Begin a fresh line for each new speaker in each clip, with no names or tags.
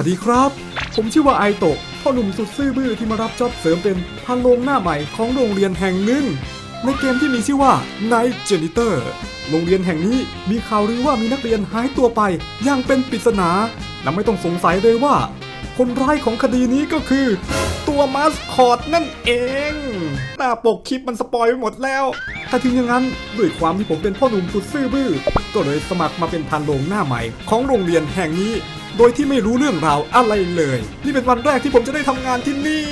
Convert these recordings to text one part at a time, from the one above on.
วัสดีครับผมชื่อว่าไอโตะพ่อหนุ่มสุดซื่อบื้อที่มารับจ็อบเสริมเป็นพันโรงหน้าใหม่ของโรงเรียนแห่งหนึ่งในเกมที่มีชื่อว่า Night Janitor โรงเรียนแห่งนี้มีข่าวลือว่ามีนักเรียนหายตัวไปอย่างเป็นปริศนาและไม่ต้องสงสัยเลยว่าคนร้ายของคดีนี้ก็คือตัวมาสคอตนั่นเองหน้าปกคลิปมันสปอยไปหมดแล้วแต่ถึงอย่างนั้นด้วยความที่ผมเป็นพ่อหนุ่มสุดซื่อบื้อก็เลยสมัครมาเป็นพันโรงหน้าใหม่ของโรงเรียนแห่งนี้โดยที่ไม่รู้เรื่องราวอะไรเลยนี่เป็นวันแรกที่ผมจะได้ทำงานที่นี่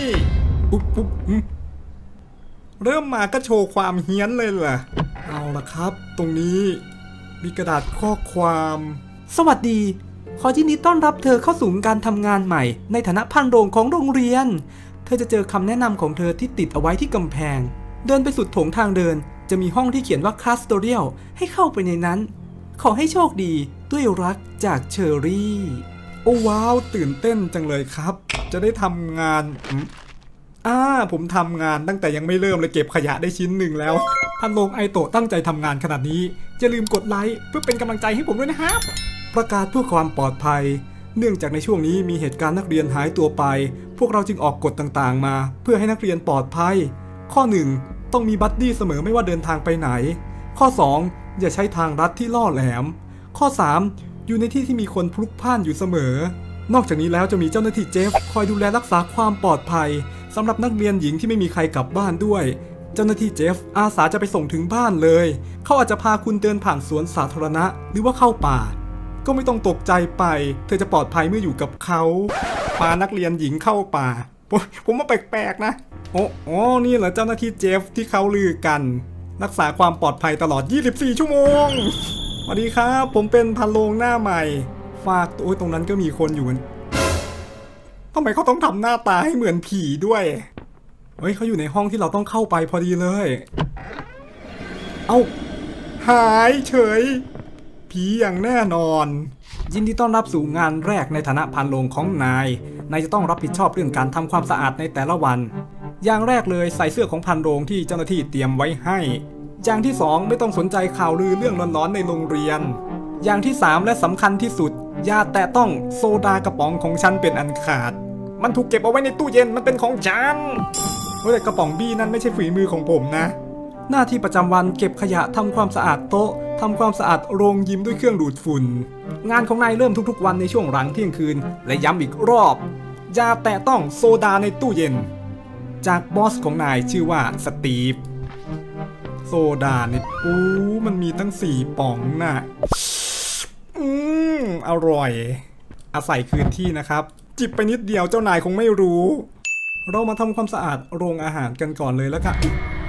เริ่มมาก็โชว์ความเฮี้ยนเลยล่ะเอาล่ะครับตรงนี้มีกระดาษข้อความ
สวัสดีขอยินดีต้อนรับเธอเข้าสู่การทำงานใหม่ในฐานะพันโรงของโรงเรียนเธอจะเจอคำแนะนำของเธอที่ติดเอาไว้ที่กำแพงเดินไปสุดโถงทางเดินจะมีห้องที่เขียนว่าคลาสโตเรียลให้เข้าไปในนั้นขอให้โชคดีด้วยรักจากเชอรี่
โอ้ว้าวตื่นเต้นจังเลยครับจะได้ทำงานผมทำงานตั้งแต่ยังไม่เริ่มเลยเก็บขยะได้ชิ้นหนึ่งแล้วพันโรงไอโตะตั้งใจทำงานขนาดนี้อย่าลืมกดไลค์เพื่อเป็นกำลังใจให้ผมด้วยนะครับประกาศเพื่อความปลอดภัยเนื่องจากในช่วงนี้มีเหตุการณ์นักเรียนหายตัวไปพวกเราจึงออกกฎต่างๆมาเพื่อให้นักเรียนปลอดภัยข้อ 1 ต้องมีบัดดี้เสมอไม่ว่าเดินทางไปไหนข้อ 2 อย่าใช้ทางลัดที่ล่อแหลมข้อ 3 อยู่ในที่ที่มีคนพลุกพล่านอยู่เสมอนอกจากนี้แล้วจะมีเจ้าหน้าที่เจฟคอยดูแลรักษาความปลอดภัยสำหรับนักเรียนหญิงที่ไม่มีใครกลับบ้านด้วยเจ้าหน้าที่เจฟอาสาจะไปส่งถึงบ้านเลยเขาอาจจะพาคุณเดินผ่านสวนสาธารณะหรือว่าเข้าป่าก็ไม่ต้องตกใจไปเธอจะปลอดภัยเมื่ออยู่กับเขาพานักเรียนหญิงเข้าป่าผมว่าแปลกๆนะอ๋อนี่เหรอเจ้าหน้าที่เจฟที่เขาลือกันรักษาความปลอดภัยตลอด24ชั่วโมงสวัสดีครับผมเป็นพันโรงหน้าใหม่ฝากตัวตรงนั้นก็มีคนอยู่ทำไมเขาต้องทำหน้าตาให้เหมือนผีด้วยเฮ้ยเขาอยู่ในห้องที่เราต้องเข้าไปพอดีเลยเอ้าหายเฉยผีอย่างแน่นอนยินดีต้อนรับสู่งานแรกในฐานะพันโรงของนายจะต้องรับผิดชอบเรื่องการทำความสะอาดในแต่ละวันอย่างแรกเลยใส่เสื้อของพันโรงที่เจ้าหน้าที่เตรียมไว้ให้อย่างที่2ไม่ต้องสนใจข่าวลือเรื่องร้อนๆในโรงเรียนอย่างที่3และสำคัญที่สุดอย่าแตะต้องโซดากระป๋องของฉันเป็นอันขาดมันถูกเก็บเอาไว้ในตู้เย็นมันเป็นของฉันแต่กระป๋องบี้นั้นไม่ใช่ฝีมือของผมนะหน้าที่ประจำวันเก็บขยะทำความสะอาดโต๊ะทำความสะอาดโรงยิมด้วยเครื่องดูดฝุ่นงานของนายเริ่มทุกๆวันในช่วงหลังเที่ยงคืนและย้ำอีกรอบอย่าแตะต้องโซดาในตู้เย็นจากบอสของนายชื่อว่าสตีฟโซดาเนี่ยมันมีตั้ง4ป๋องน่ะอร่อยอาศัยคืนที่นะครับจิบไปนิดเดียวเจ้านายคงไม่รู้เรามาทำความสะอาดโรงอาหารกันก่อนเลยแล้วกัน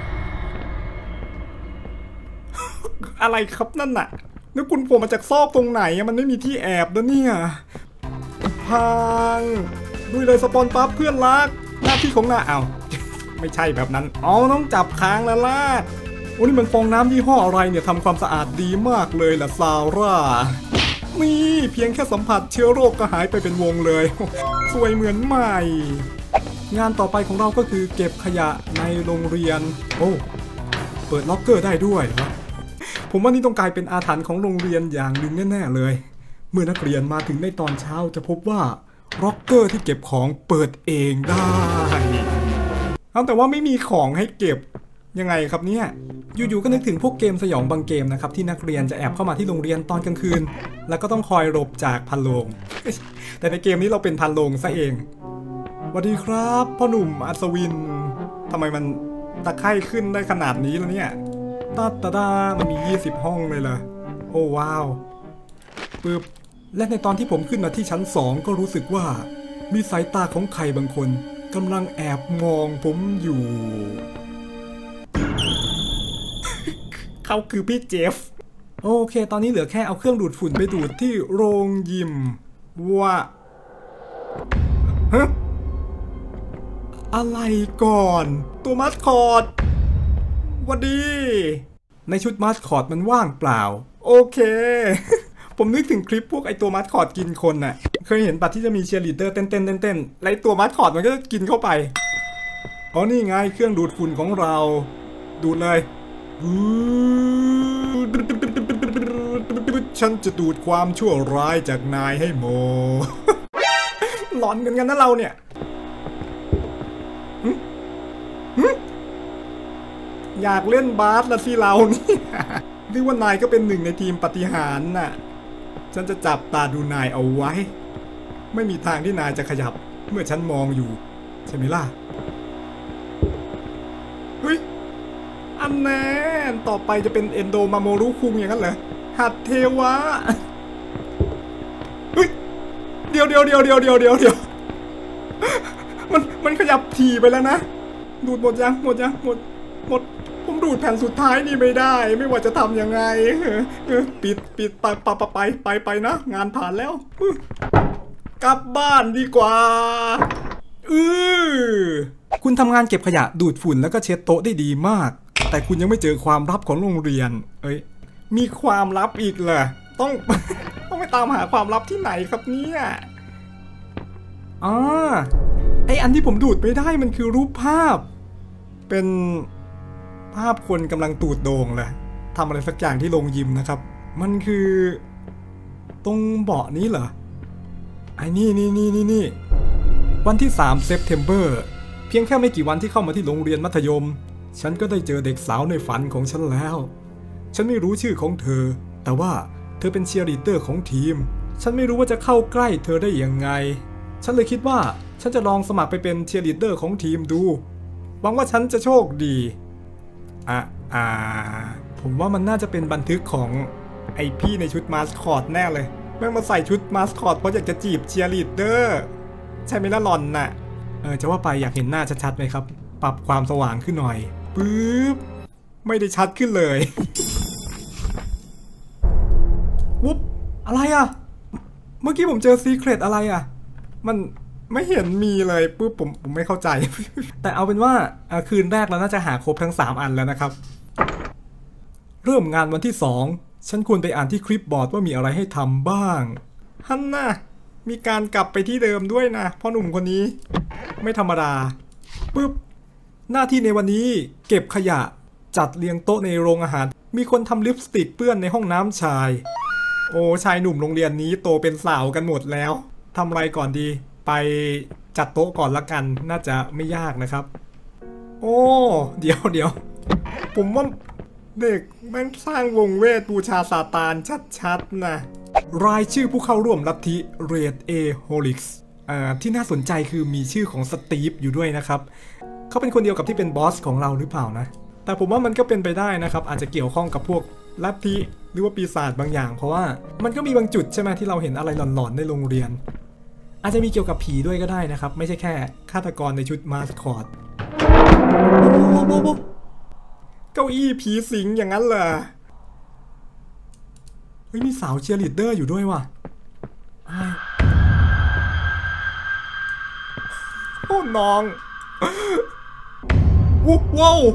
อะไรครับนั่นน่ะนึกคุณผมมาจากซอกตรงไหนมันไม่มีที่แอบนะเนี่ยพังด้วยเลยสปอนปั๊บเพื่อนรักหน้าที่ของนายเอาไม่ใช่แบบนั้นต้องจับค้างแล้วล่ะนี่มันฟองน้ำยี่ห้ออะไรเนี่ยทำความสะอาดดีมากเลยล่ะซาร่านี่เพียงแค่สัมผัสเชื้อโรคก็หายไปเป็นวงเลยสวยเหมือนใหม่งานต่อไปของเราก็คือเก็บขยะในโรงเรียนเปิดล็อกเกอร์ได้ด้วยเหรอผมว่านี่ต้องกลายเป็นอาถรรพ์ของโรงเรียนอย่างหนึ่งแน่ๆเลยเมื่อนักเรียนมาถึงในตอนเช้าจะพบว่าล็อกเกอร์ที่เก็บของเปิดเองได้แต่ว่าไม่มีของให้เก็บยังไงครับเนี่ยอยู่ๆก็นึกถึงพวกเกมสยองบางเกมนะครับที่นักเรียนจะแอบเข้ามาที่โรงเรียนตอนกลางคืนแล้วก็ต้องคอยหลบจากพันโรงแต่ในเกมนี้เราเป็นพันโรงซะเองสวัสดีครับพ่อหนุ่มอัศวินทำไมมันตะไคร่ขึ้นได้ขนาดนี้แล้วเนี่ยตามันมี20ห้องเลยเหรอโอ้ว้าวปึ๊บและในตอนที่ผมขึ้นมาที่ชั้น2ก็รู้สึกว่ามีสายตาของใครบางคนกำลังแอบมองผมอยู่เขาคือพี่เจฟโอเคตอนนี้เหลือแค่เอาเครื่องดูดฝุ่นไปดูดที่โรงยิมว่าอะไรก่อนตัวมาสคอตวัสดีในชุดมาสคอตมันว่างเปล่าโอเค ผมนึกถึงคลิปพวกไอตัวมาสคอตกินคนน่ะเคยเห็นปัดที่จะมีเชียร์ลีดเดอร์เต้นไล่ตัวมาสคอตมันก็จะกินเข้าไปนี่ไงเครื่องดูดฝุ่นของเราดูดเลยฉันจะดูดความชั่วร้ายจากนายให้หมดอนกันนะเราเนี่ยอยากเล่นบาสละสิเรานี่หรือว่านายก็เป็นหนึ่งในทีมปฏิหารน่ะฉันจะจับตาดูนายเอาไว้ไม่มีทางที่นายจะขยับเมื่อฉันมองอยู่ใช่ไหมล่ะเฮ้ยอันแน่ต่อไปจะเป็นเอนโดมาโมรุคุงอย่างนั้นเหรอหัดเทวะเฮ้ยเดี๋ยวมันขยับถี่ไปแล้วนะดูดหมดยังหมดผมดูดแผ่นสุดท้ายนี่ไม่ได้ไม่ว่าจะทำยังไงปิดไปนะงานผ่านแล้วกลับบ้านดีกว่า
คุณทำงานเก็บขยะดูดฝุ่นแล้วก็เช็ดโต๊ะได้ดีมากแต่คุณยังไม่เจอความลับของโรงเรียน
มีความลับอีกเหรอต้องไปตามหาความลับที่ไหนครับเนี่ย
ไออันที่ผมดูดไม่ได้มันคือรูปภาพ
เป็นภาพคนกำลังตูดโด่งเลยทำอะไรสักอย่างที่โรงยิมนะครับมันคือตรงเบาะนี้เหรอไอ้นี่วันที่3 September เพียงแค่ไม่กี่วันที่เข้ามาที่โรงเรียนมัธยมฉันก็ได้เจอเด็กสาวในฝันของฉันแล้วฉันไม่รู้ชื่อของเธอแต่ว่าเธอเป็นเชียร์ลีดเดอร์ของทีมฉันไม่รู้ว่าจะเข้าใกล้เธอได้ยังไงฉันเลยคิดว่าฉันจะลองสมัครไปเป็นเชียร์ลีดเดอร์ของทีมดูหวังว่าฉันจะโชคดีผมว่ามันน่าจะเป็นบันทึกของไอพี่ในชุดมาสคอตแน่เลยแม่งมาใส่ชุดมาสคอตเพราะอยากจะจีบเชียร์ลีดเดอร์ใช่ไหมล่ะหล่อนน่ะจะว่าไปอยากเห็นหน้าชัดๆไหมครับปรับความสว่างขึ้นหน่อยปึ๊บไม่ได้ชัดขึ้นเลยวุ๊บอะไรอ่ะเมื่อกี้ผมเจอซีเครตอะไรอ่ะมันไม่เห็นมีเลยปุ๊บผมไม่เข้าใจ แต่เอาเป็นว่าคืนแรกเราน่าจะหาครบทั้ง3อันแล้วนะครับเริ่มงานวันที่2ฉันควรไปอ่านที่คลิปบอร์ดว่ามีอะไรให้ทำบ้างฮันน่ะมีการกลับไปที่เดิมด้วยนะพ่อหนุ่มคนนี้ไม่ธรรมดาปุ๊บหน้าที่ในวันนี้เก็บขยะจัดเรียงโต๊ะในโรงอาหารมีคนทำลิปสติกเปื้อนในห้องน้ำชายโอ้ชายหนุ่มโรงเรียนนี้โตเป็นสาวกันหมดแล้วทำอะไรก่อนดีไปจัดโต๊ะก่อนละกันน่าจะไม่ยากนะครับโอ้เดี๋ยวผมว่าเด็กแม่งสร้างวงเวทบูชาซาตานชัดๆนะรายชื่อผู้เข้าร่วมลัทธิเรดเอโฮลิกส์ที่น่าสนใจคือมีชื่อของสตีฟอยู่ด้วยนะครับเขาเป็นคนเดียวกับที่เป็นบอสของเราหรือเปล่านะแต่ผมว่ามันก็เป็นไปได้นะครับอาจจะเกี่ยวข้องกับพวกลัทธิหรือว่าปีศาจบางอย่างเพราะว่ามันก็มีบางจุดใช่ไหมที่เราเห็นอะไรหลอนๆในโรงเรียนอาจจะมีเกี่ยวกับผีด้วยก็ได้นะครับไม่ใช่แค่ฆาตกรในชุดมาสคอตเก้าอี้ผีสิงอย่างนั้นเหรอเฮ้ยมีสาวเชียร์ลีดเดอร์อยู่ด้วยว่ะโอ้น้องว้าว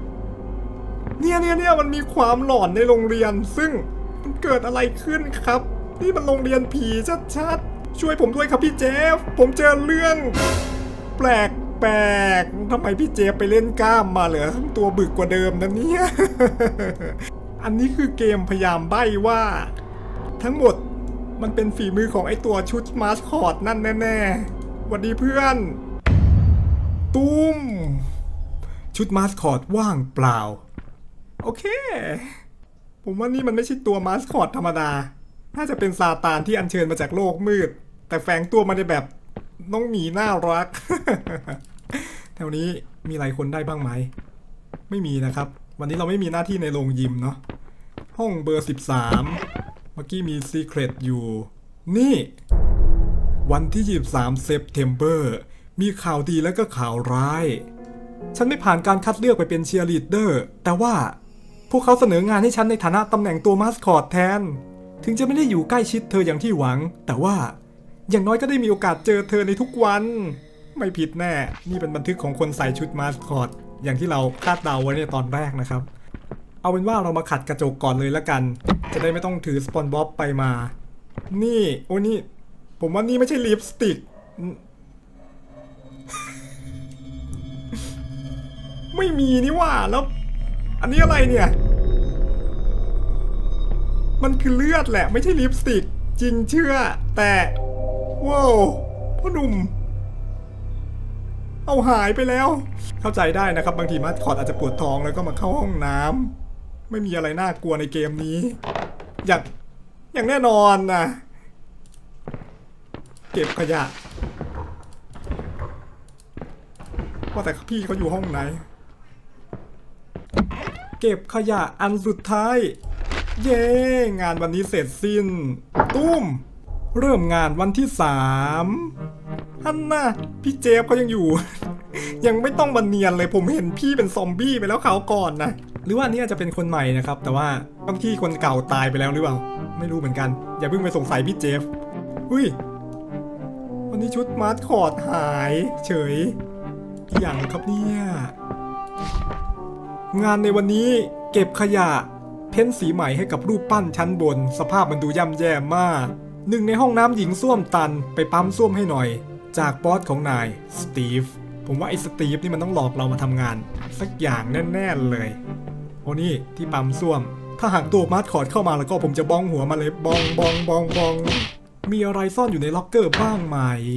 เนี่ยมันมีความหลอนในโรงเรียนซึ่งมันเกิดอะไรขึ้นครับนี่มันโรงเรียนผีชัดๆช่วยผมด้วยครับพี่เจฟผมเจอเรื่องแปลกทำไมพี่เจฟไปเล่นกล้ามมาเหรอตัวบึกกว่าเดิมนะเนี่ย อันนี้คือเกมพยายามใบ้ว่าทั้งหมดมันเป็นฝีมือของไอตัวชุดมาสคอตนั่นแน่ๆหวัดดีเพื่อนตุ้มชุดมาสคอตว่างเปล่าโอเคผมว่านี่มันไม่ใช่ตัวมาสคอตธรรมดาน่าจะเป็นซาตานที่อัญเชิญมาจากโลกมืดแต่แฝงตัวมาในแบบน้องหมีน่ารัก แถวนี้มีหลายคนได้บ้างไหมไม่มีนะครับวันนี้เราไม่มีหน้าที่ในโรงยิมเนาะห้องเบอร์13เมื่อกี้มีซีเครตอยู่นี่วันที่23 September มีข่าวดีและก็ข่าวร้ายฉันไม่ผ่านการคัดเลือกไปเป็นเชียร์ลีดเดอร์แต่ว่าพวกเขาเสนองานให้ฉันในฐานะตำแหน่งตัวมาสคอตแทนถึงจะไม่ได้อยู่ใกล้ชิดเธออย่างที่หวังแต่ว่าอย่างน้อยก็ได้มีโอกาสเจอเธอในทุกวันไม่ผิดแน่นี่เป็นบันทึกของคนใส่ชุดมาสคอตอย่างที่เราคาดเดาไว้ในตอนแรกนะครับเอาเป็นว่าเรามาขัดกระจกก่อนเลยละกันจะได้ไม่ต้องถือสปอนบ๊อบไปมานี่โอ้นี่ผมว่านี่ไม่ใช่ลิปสติก ไม่มีนี่ว่าแล้วอันนี้อะไรเนี่ยมันคือเลือดแหละไม่ใช่ลิปสติกจริงเชื่อแต่ว้าวผพ่อหนุ่มเอาหายไปแล้วเข้าใจได้นะครับบางทีมาสคอตอาจจะปวดท้องแล้วก็มาเข้าห้องน้ำไม่มีอะไรน่ากลัวในเกมนี้อย่างแน่นอนนะเก็บขยะว่าแต่พี่เขาอยู่ห้องไหนเก็บขยะอันสุดท้ายเย้งานวันนี้เสร็จสิ้นตุ้มเริ่มงานวันที่3ฮันน่ะพี่เจฟเขายังอยู่ ยังไม่ต้องบันเนียนเลยผมเห็นพี่เป็นซอมบี้ไปแล้วเขาก่อนนะหรือว่านี่อาจจะเป็นคนใหม่นะครับแต่ว่าบางที่คนเก่าตายไปแล้วหรือเปล่าไม่รู้เหมือนกันอย่าเพิ่งไปสงสัยพี่เจฟอุ้ยวันนี้ชุดมาสคอตหายเฉยอย่างครับเนี่ยงานในวันนี้เก็บขยะเพ้นสีใหม่ให้กับรูปปั้นชั้นบนสภาพมันดูย่ำแย่มากหนึ่งในห้องน้ำหญิงส้วมตันไปปั๊มส้วมให้หน่อยจากบอสของนายสตีฟผมว่าไอ้สตีฟนี่มันต้องหลอกเรามาทำงานสักอย่างแน่ๆเลยโอ้นี่ที่ปั๊มส้วมถ้าหากตัวมาสคอตเข้ามาแล้วก็ผมจะบ้องหัวมาเลยบองบองบองบองมีอะไรซ่อนอยู่ในล็อกเกอร์บ้างไหม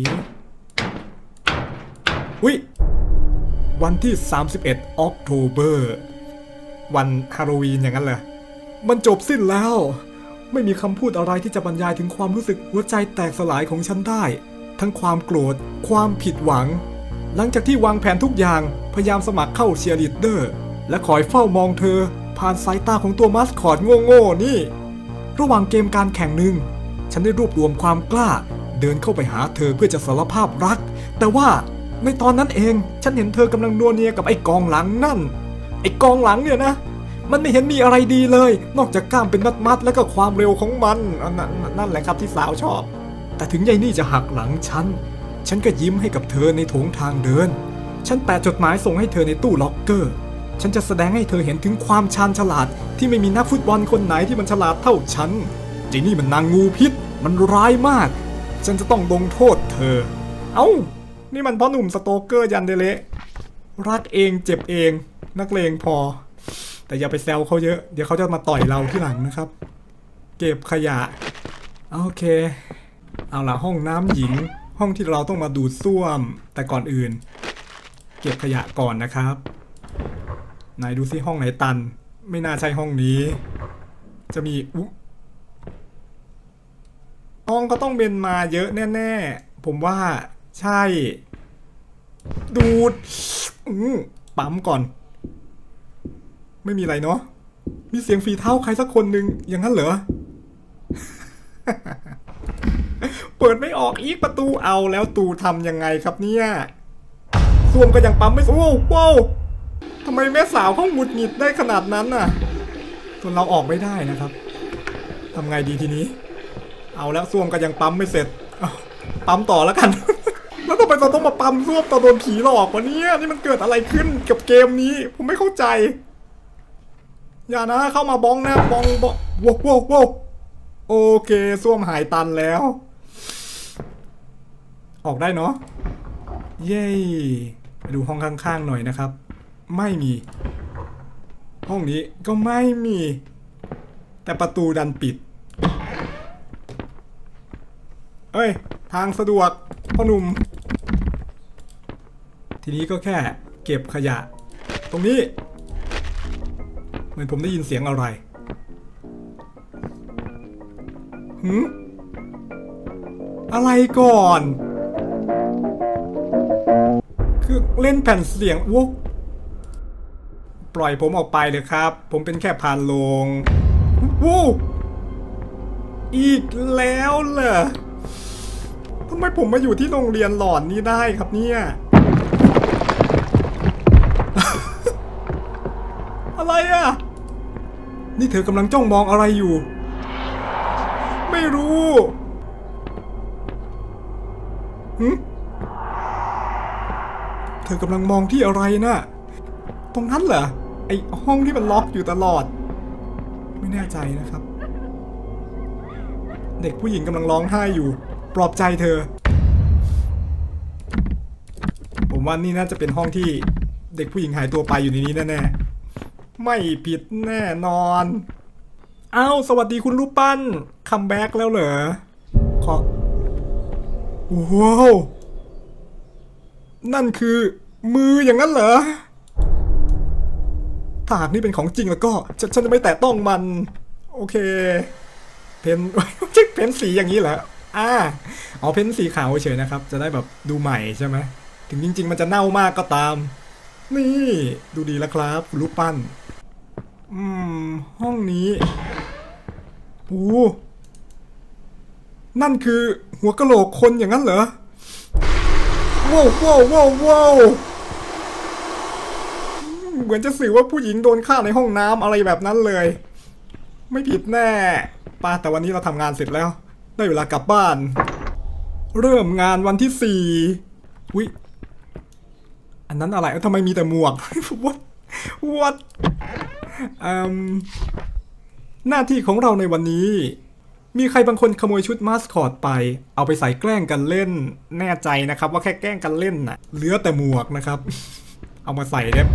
อุ๊ยวันที่31 ออกโทเบอร์วันฮาโลวีนอย่างนั้นเหรอมันจบสิ้นแล้วไม่มีคำพูดอะไรที่จะบรรยายถึงความรู้สึกหัวใจแตกสลายของฉันได้ทั้งความโกรธความผิดหวังหลังจากที่วางแผนทุกอย่างพยายามสมัครเข้าเชียร์ลีดเดอร์และคอยเฝ้ามองเธอผ่านสายตาของตัวมาสคอตโง่ๆนี่ระหว่างเกมการแข่งหนึ่งฉันได้รวบรวมความกล้าเดินเข้าไปหาเธอเพื่อจะสารภาพรักแต่ว่าในตอนนั้นเองฉันเห็นเธอกำลังนัวเนียกับไอ้กองหลังนั่นไอ้กองหลังเนี่ยนะมันไม่เห็นมีอะไรดีเลยนอกจากกล้ามเป็นมัดๆแล้วก็ความเร็วของมันนั่นแหละครับที่สาวชอบแต่ถึงยายนี่จะหักหลังฉันก็ยิ้มให้กับเธอในโถงทางเดินฉันแปะจดหมายส่งให้เธอในตู้ล็อกเกอร์ฉันจะแสดงให้เธอเห็นถึงความชาญฉลาดที่ไม่มีนักฟุตบอลคนไหนที่มันฉลาดเท่าฉันเจนี่มันนางงูพิษมันร้ายมากฉันจะต้องลงโทษเธอเอ้านี่มันพ่อหนุ่มสโตเกอร์ยันเดเละรักเองเจ็บเองนักเลงพอแต่อย่าไปแซวเขาเยอะเดี๋ยวเขาจะมาต่อยเราที่หลังนะครับเก็บขยะโอเคเอาล่ะห้องน้ำหญิงห้องที่เราต้องมาดูดซ่วมแต่ก่อนอื่นเก็บขยะก่อนนะครับไหนดูซิห้องไหนตันไม่น่าใช่ห้องนี้จะมีห้องก็ต้องเป็นมาเยอะแน่ๆผมว่าใช่ดูดปั๊มก่อนไม่มีอะไรเนาะมีเสียงฝีเท้าใครสักคนหนึ่งอย่างนั้นเหรอ เปิดไม่ออกอีกประตูเอาแล้วตูทำยังไงครับเนี่ยซ่วมก็ยังปั๊มไม่โอ้โหทำไมแม่สาวเขาหงุดหงิดได้ขนาดนั้นน่ะส่วนเราออกไม่ได้นะครับทำไงดีทีนี้เอาแล้วซ่วมก็ยังปั๊มไม่เสร็จปั๊มต่อแล้วกัน แล้วทำไมเราต้องมาปั๊มซ่วมตอนโดนผีหลอกวะเนี่ยนี่มันเกิดอะไรขึ้นกับเกมนี้ผมไม่เข้าใจอย่านะเข้ามาบ้องนะบ้องว้าวโอเคซ่วมหายตันแล้วออกได้เนาะเย้ไปดูห้องข้างๆหน่อยนะครับไม่มีห้องนี้ก็ไม่มีแต่ประตูดันปิดเอ้ยทางสะดวกพ่อหนุ่มทีนี้ก็แค่เก็บขยะตรงนี้เหมือนผมได้ยินเสียงอะไรอะไรก่อนคือเล่นแผ่นเสียงวุ๊กปล่อยผมออกไปเลยครับผมเป็นแค่พานโลงวู้อีกแล้วเหรอทำไมผมมาอยู่ที่โรงเรียนหลอนนี้ได้ครับเนี่ย อะไรอ่ะนี่เธอกำลังจ้องมองอะไรอยู่ไม่รู้เธอกำลังมองที่อะไรน่ะตรงนั้นเหรอไอห้องที่มันล็อกอยู่ตลอดไม่แน่ใจนะครับเด็กผู้หญิงกำลังร้องไห้อยู่ปลอบใจเธอผมว่านี่น่าจะเป็นห้องที่เด็กผู้หญิงหายตัวไปอยู่ในนี้แน่ๆไม่ผิดแน่นอนอ้าวสวัสดีคุณรูปปั้นคัมแบ็กแล้วเหรอว้าวนั่นคือมืออย่างนั้นเหรอถ้าหากนี่เป็นของจริงแล้วก็ฉันจะไม่แตะต้องมันโอเคเพน เพนสีอย่างนี้เหรอเอาเพนสีขาวเฉยนะครับจะได้แบบดูใหม่ใช่ไหมถึงจริงๆมันจะเน่ามากก็ตามนี่ดูดีแล้วครับรูปปั้นห้องนี้โอ้นั่นคือหัวกะโหลกคนอย่างนั้นเหรอว้าวว้าวว้าวว้าวเหมือนจะสื่อว่าผู้หญิงโดนฆ่าในห้องน้ำอะไรแบบนั้นเลยไม่ผิดแน่ป้าแต่วันนี้เราทำงานเสร็จแล้วได้เวลากลับบ้านเริ่มงานวันที่4อุ๊ยอันนั้นอะไรทำไมมีแต่หมวก what หน้าที่ของเราในวันนี้มีใครบางคนขโมยชุดมาสคอตไปเอาไปใส่แกล้งกันเล่นแน่ใจนะครับว่าแค่แกล้งกันเล่นน่ะเหลือแต่หมวกนะครับ เอามาใส่ได้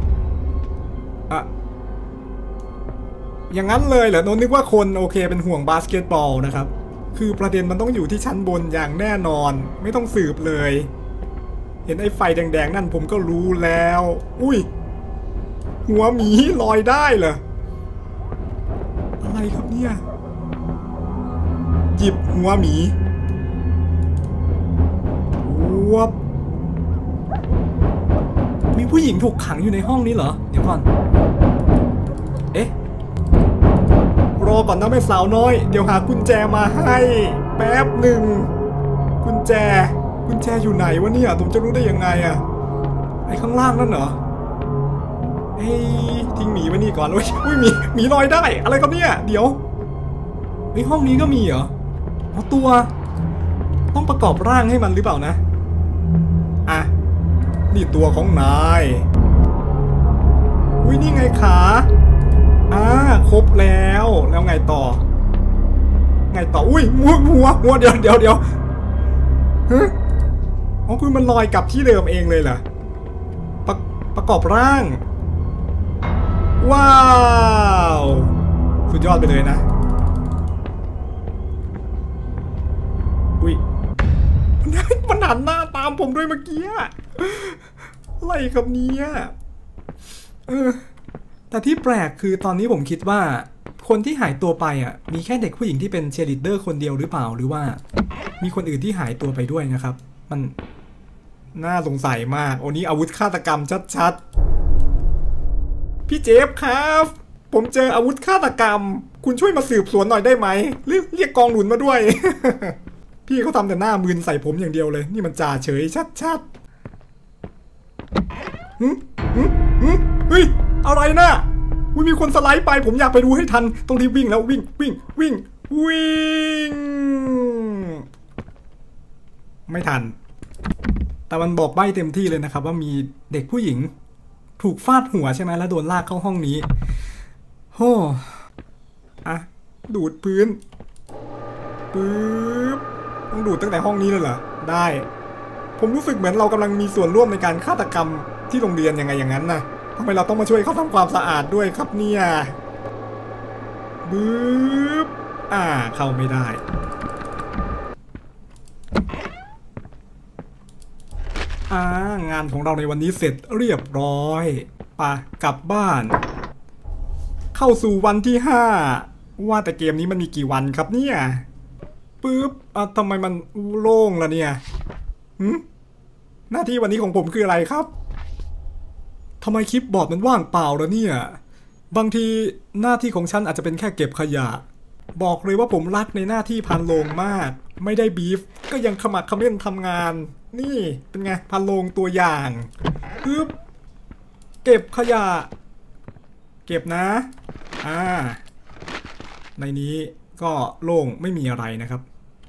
อย่างนั้นเลยเหรอโน้นนึกว่าคนโอเคเป็นห่วงบาสเกตบอลนะครับคือประเด็นมันต้องอยู่ที่ชั้นบนอย่างแน่นอนไม่ต้องสืบเลยเห็นไอ้ไฟแดงๆนั่นผมก็รู้แล้วอุ้ยหัวหมีลอยได้เหรออะไรครับเนี่ยหยิบหัวหมีวับมีผู้หญิงถูกขังอยู่ในห้องนี้เหรอเดี๋ยวก่อนเอ๊ะรอก่อนนะแม่สาวน้อยเดี๋ยวหากุญแจมาให้แป๊บหนึ่งกุญแจอยู่ไหนวะเนี่ยผมจะรู้ได้ยังไงอะไอ้ข้างล่างนั่นเหรอเฮ้ยทิ้งหมีไว้นี่ก่อนอุ้ยหมีลอยได้อะไรครับเนี่ยเดี๋ยวไอ้ห้องนี้ก็มีเหรอเอาตัวต้องประกอบร่างให้มันหรือเปล่านะนี่ตัวของนายอุ้ยนี่ไงขาครบแล้วไงต่ออุ้ยหัวเดี๋ยวฮะอ๋อคือมันลอยกลับที่เดิมเองเลยเหรอประกอบร่างว้าวสุดยอดไปเลยนะอุ้ยมันหันหน้าตามผมด้วยเมื่อกี้อะไรครับเนี่ยแต่ที่แปลกคือตอนนี้ผมคิดว่าคนที่หายตัวไปมีแค่เด็กผู้หญิงที่เป็นเชียร์ลีดเดอร์คนเดียวหรือเปล่าหรือว่ามีคนอื่นที่หายตัวไปด้วยนะครับมันน่าสงสัยมากโอ้นี้อาวุธฆาตกรรมชัดๆพี่เจฟครับผมเจออาวุธฆาตกรรมคุณช่วยมาสืบสวนหน่อยได้ไหมเรียกกองหนุนมาด้วย พี่เขาทำแต่หน้ามึนใส่ผมอย่างเดียวเลยนี่มันจ่าเฉยชัดเฮ้ยอะไรนะมีคนสไลด์ไปผมอยากไปดูให้ทันต้องรีบวิ่งแล้ววิ่งไม่ทันแต่มันบอกใบ้เต็มที่เลยนะครับว่ามีเด็กผู้หญิงถูกฟาดหัวใช่ไหมแล้วโดนลากเข้าห้องนี้โอ้ดูดพื้นปึ๊บต้องดูดตั้งแต่ห้องนี้เลยเหรอได้ผมรู้สึกเหมือนเรากำลังมีส่วนร่วมในการฆาตกรรมที่โรงเรียนยังไงอย่างนั้นนะทำไมเราต้องมาช่วยเขาทำความสะอาดด้วยครับเนี่ยบึ๊บเข้าไม่ได้งานของเราในวันนี้เสร็จเรียบร้อยกลับบ้านเข้าสู่วันที่5ว่าแต่เกมนี้มันมีกี่วันครับเนี่ยปึ๊บทำไมมันโล่งล่ะเนี่ยหน้าที่วันนี้ของผมคืออะไรครับทำไมคลิปบอร์ดมันว่างเปล่าแล้วเนี่ยบางทีหน้าที่ของฉันอาจจะเป็นแค่เก็บขยะบอกเลยว่าผมรักในหน้าที่พันโลงมากไม่ได้บีฟก็ยังขมักเขม้นทำงานนี่เป็นไงพันโลงตัวอย่างปึ๊บเก็บขยะเก็บนะในนี้ก็โล่งไม่มีอะไรนะครับ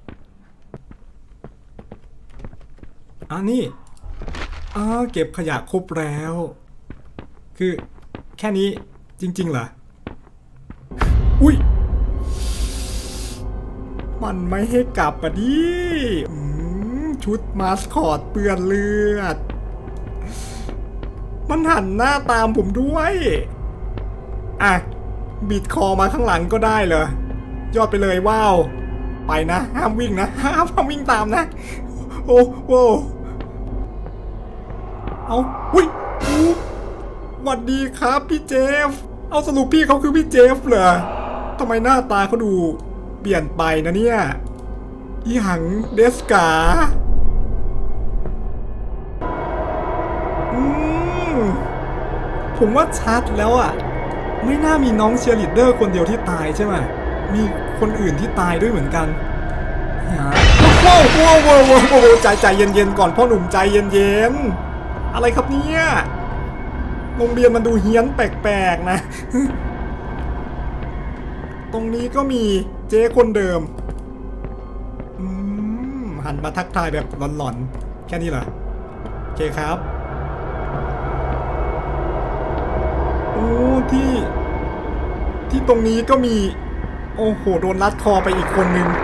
นี่เก็บขยะครบแล้วคือแค่นี้จริงๆเหรออุ้ยมันไม่ให้กลับดิชุดมาสคอตเปื้อนเลือดมันหันหน้าตามผมด้วยบิดคอมาข้างหลังก็ได้เหรอยอดไปเลยว้าวไปนะห้ามวิ่งนะห้ามวิ่งตามนะโอ้โหเอาอุ้ยสวัสดีครับพี่เจฟเอาสรุปพี่เขาคือพี่เจฟเหรอทำไมหน้าตาเขาดูเปลี่ยนไปนะเนี่ยอีหังเดสกาผมว่าชัดแล้วอ่ะไม่น่ามีน้องเชียร์ลีดเดอร์คนเดียวที่ตายใช่ไหมมีคนอื่นที่ตายด้วยเหมือนกันว้าวว้าวว้าวว้าวใจเย็นๆก่อนพ่อหนุ่มใจเย็นๆอะไรครับเนี่ยโรงเรียนมันดูเฮี้ยนแปลกๆนะตรงนี้ก็มีเจ๊คนเดิมหันมาทักทายแบบหลอนๆแค่นี้เหรอโอเคครับโอ้ที่ตรงนี้ก็มีโอ้โหโดนรัดคอไปอีกคนนึง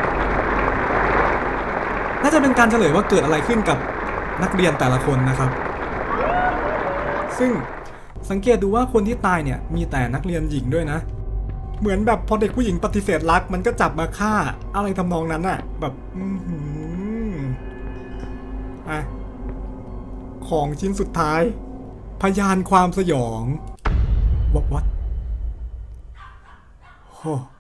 น่าจะเป็นการเฉลยว่าเกิดอะไรขึ้นกับนักเรียนแต่ละคนนะครับซึ่งสังเกตดูว่าคนที่ตายเนี่ยมีแต่นักเรียนหญิงด้วยนะเหมือนแบบพอเด็กผู้หญิงปฏิเสธรักมันก็จับมาฆ่าอะไรทำนองนั้นอะแบบอ่ะของชิ้นสุดท้ายพยานความสยองวัดโห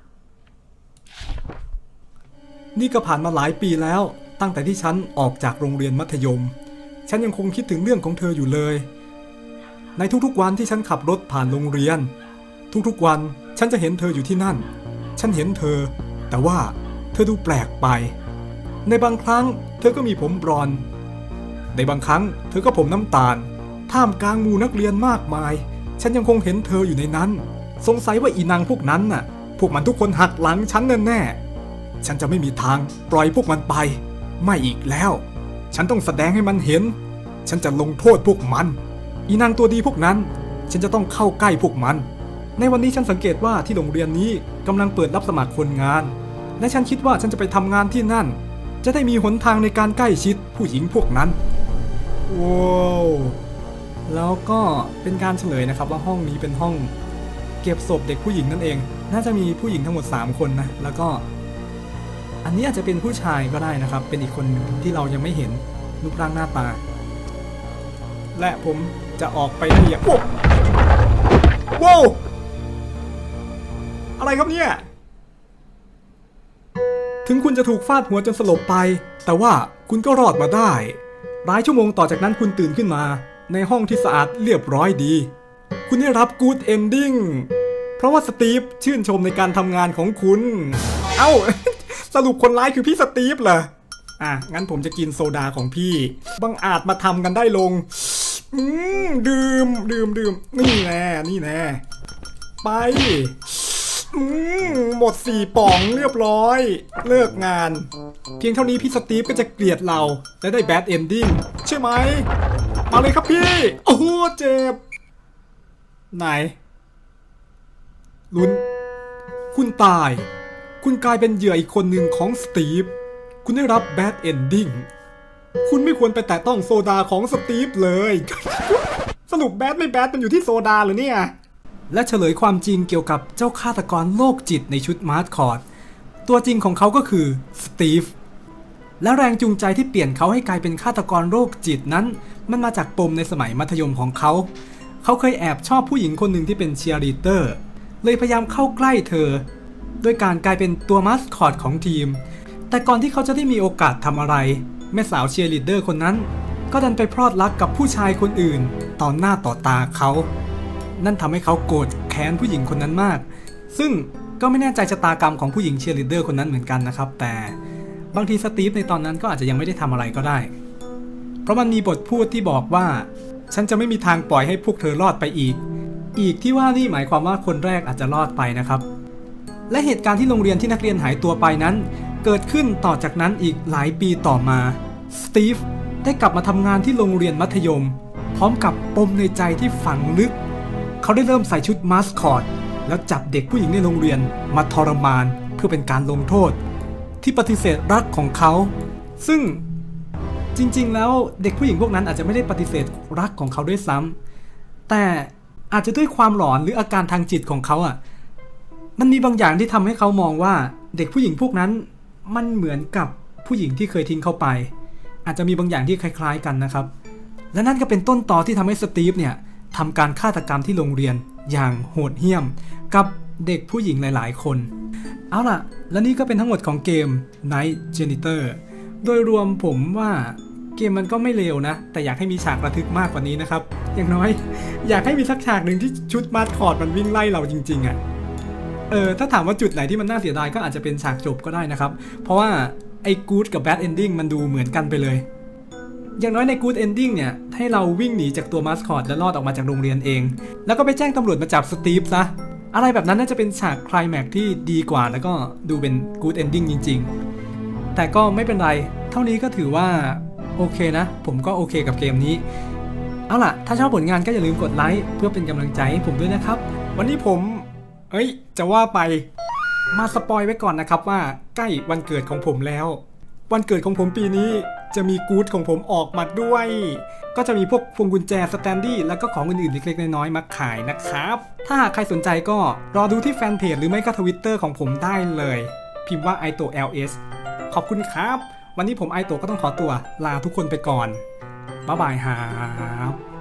นี่ก็ผ่านมาหลายปีแล้วตั้งแต่ที่ฉันออกจากโรงเรียนมัธยมฉันยังคงคิดถึงเรื่องของเธออยู่เลยในทุกๆวันที่ฉันขับรถผ่านโรงเรียนทุกๆวันฉันจะเห็นเธออยู่ที่นั่นฉันเห็นเธอแต่ว่าเธอดูแปลกไปในบางครั้งเธอก็มีผมบลอนด์ในบางครั้งเธอก็ผมน้ำตาลท่ามกลางหมู่นักเรียนมากมายฉันยังคงเห็นเธออยู่ในนั้นสงสัยว่าอีนางพวกนั้นน่ะพวกมันทุกคนหักหลังฉันแน่ๆฉันจะไม่มีทางปล่อยพวกมันไปไม่อีกแล้วฉันต้องแสดงให้มันเห็นฉันจะลงโทษพวกมันอีนางตัวดีพวกนั้นฉันจะต้องเข้าใกล้พวกมันในวันนี้ฉันสังเกตว่าที่โรงเรียนนี้กำลังเปิดรับสมัครคนงานและฉันคิดว่าฉันจะไปทำงานที่นั่นจะได้มีหนทางในการใกล้ชิดผู้หญิงพวกนั้นว้าวแล้วก็เป็นการเฉลยนะครับว่าห้องนี้เป็นห้องเก็บศพเด็กผู้หญิงนั่นเองน่าจะมีผู้หญิงทั้งหมด3คนนะแล้วก็อันนี้อาจจะเป็นผู้ชายก็ได้นะครับเป็นอีกคนที่เรายังไม่เห็นรูปร่างหน้าตาและผมจะออกไปที่ว้าวอะไรครับเนี่ยถึงคุณจะถูกฟาดหัวจนสลบไปแต่ว่าคุณก็รอดมาได้หลายชั่วโมงต่อจากนั้นคุณตื่นขึ้นมาในห้องที่สะอาดเรียบร้อยดีคุณได้รับ Good Ending เพราะว่าสตีฟชื่นชมในการทำงานของคุณเอ้า สรุปคนร้ายคือพี่สตีฟเหรองั้นผมจะกินโซดาของพี่บังอาจมาทำกันได้ลงดื่มนี่แน่ไปหมด4ป๋องเรียบร้อยเลิกงานเพียงเท่านี้พี่สตีฟก็จะเกลียดเราและได้แบดเอนดิ้งใช่ไหมมาเลยครับพี่โอ้โหเจ็บไหนลุ้นคุณตายคุณกลายเป็นเหยื่ออีกคนหนึ่งของสตีฟคุณได้รับแบดเอนดิ้งคุณไม่ควรไปแตะต้องโซดาของสตีฟเลย สรุปแบดไม่แบดมันอยู่ที่โซดาเหรอเนี่ยและเฉลยความจริงเกี่ยวกับเจ้าฆาตกรโรคจิตในชุดมาสคอตตัวจริงของเขาก็คือสตีฟและแรงจูงใจที่เปลี่ยนเขาให้กลายเป็นฆาตกรโรคจิตนั้นมันมาจากปมในสมัยมัธยมของเขาเคยแอบชอบผู้หญิงคนหนึ่งที่เป็นเชียร์ลีดเดอร์เลยพยายามเข้าใกล้เธอด้วยการกลายเป็นตัวมาสคอตของทีมแต่ก่อนที่เขาจะได้มีโอกาสทำอะไรแม่สาวเชียร์ลีดเดอร์คนนั้นก็ดันไปพลอดรักกับผู้ชายคนอื่นต่อหน้าต่อตาเขานั่นทำให้เขาโกรธแค้นผู้หญิงคนนั้นมากซึ่งก็ไม่แน่ใจชะตากรรมของผู้หญิงเชียร์ลีดเดอร์คนนั้นเหมือนกันนะครับแต่บางทีสตีฟในตอนนั้นก็อาจจะยังไม่ได้ทำอะไรก็ได้เพราะมันมีบทพูดที่บอกว่าฉันจะไม่มีทางปล่อยให้พวกเธอรอดไปอีกที่ว่านี่หมายความว่าคนแรกอาจจะรอดไปนะครับและเหตุการณ์ที่โรงเรียนที่นักเรียนหายตัวไปนั้นเกิดขึ้นต่อจากนั้นอีกหลายปีต่อมาสตีฟได้กลับมาทำงานที่โรงเรียนมัธยมพร้อมกับปมในใจที่ฝังลึกเขาได้เริ่มใส่ชุดมาสคอตแล้วจับเด็กผู้หญิงในโรงเรียนมาทรมานเพื่อเป็นการลงโทษที่ปฏิเสธรักของเขาซึ่งจริงๆแล้วเด็กผู้หญิงพวกนั้นอาจจะไม่ได้ปฏิเสธรักของเขาด้วยซ้ำแต่อาจจะด้วยความหลอนหรืออาการทางจิตของเขามันมีบางอย่างที่ทำให้เขามองว่าเด็กผู้หญิงพวกนั้นมันเหมือนกับผู้หญิงที่เคยทิ้งเขาไป
อาจจะมีบางอย่างที่คล้ายๆกันนะครับและนั่นก็เป็นต้นตอที่ทำให้สตีฟเนี่ยทำการฆาตกรรมที่โรงเรียนอย่างโหดเหี้ยมกับเด็กผู้หญิงหลายๆคนเอาล่ะและนี่ก็เป็นทั้งหมดของเกม Night Janitor โดยรวมผมว่าเกมมันก็ไม่เลวนะแต่อยากให้มีฉากระทึกมากกว่านี้นะครับอย่างน้อยอยากให้มีสักฉากหนึ่งที่ชุดมาสคอตมันวิ่งไล่เราจริงๆอ่ะถ้าถามว่าจุดไหนที่มันน่าเสียดายก็อาจจะเป็นฉากจบก็ได้นะครับเพราะว่าไอ้ good กับ bad ending มันดูเหมือนกันไปเลยอย่างน้อยใน good ending เนี่ยให้เราวิ่งหนีจากตัวมาสคอตและรอดออกมาจากโรงเรียนเองแล้วก็ไปแจ้งตำรวจมาจับสตีฟซะอะไรแบบนั้นน่าจะเป็นฉากไคลแม็กซ์ที่ดีกว่าแล้วก็ดูเป็น good ending จริงๆแต่ก็ไม่เป็นไรเท่านี้ก็ถือว่าโอเคนะผมก็โอเคกับเกมนี้เอาล่ะถ้าชอบผลงานก็อย่าลืมกดไลค์เพื่อเป็นกำลังใจให้ผมด้วยนะครับวันนี้ผมจะว่าไปมาสปอยไว้ก่อนนะครับว่าใกล้วันเกิดของผมแล้ววันเกิดของผมปีนี้จะมีกู๊ดของผมออกมาด้วยก็จะมีพวกพวงกุญแจสแตนดี้แล้วก็ของอื่นๆเล็กๆน้อยๆมาขายนะครับถ้าหากใครสนใจก็รอดูที่แฟนเพจหรือไม่ก็ Twitter ของผมได้เลยพิมพ์ว่า aito ls ขอบคุณครับวันนี้ผมไอโตะก็ต้องขอตัวลาทุกคนไปก่อนบ๊ายบายครับ